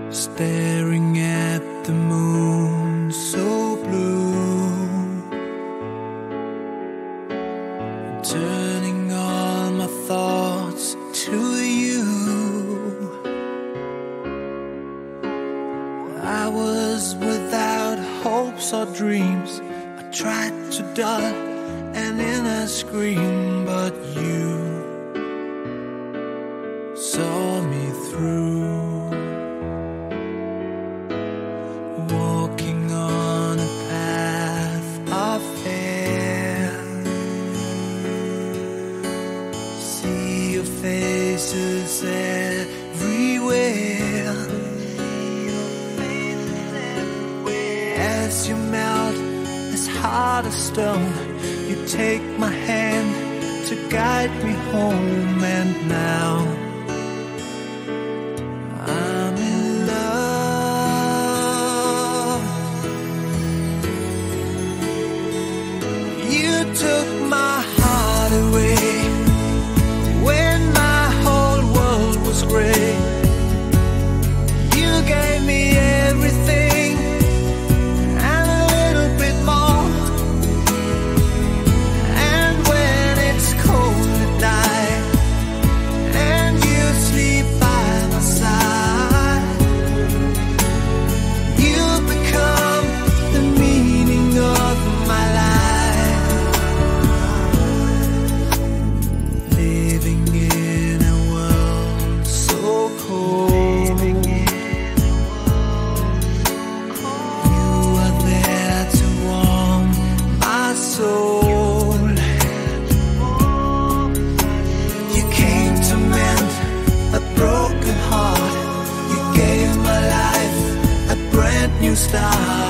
staring at the moon so blue, turning all my thoughts to you. I was without hopes or dreams. I tried to dull an inner scream, but you saw me through. Walking on a path of air, see your faces everywhere. As you melt as hard as stone, you take my hand to guide me home. And now I'm in love. You took my heart away when my whole world was gray. You gave me everything and a little bit more. And when it's cold at night and you sleep by my side, you become the meaning of my life. Living in a world so cold, you are there to warm my soul. You came to mend a broken heart. You gave my life a brand new start.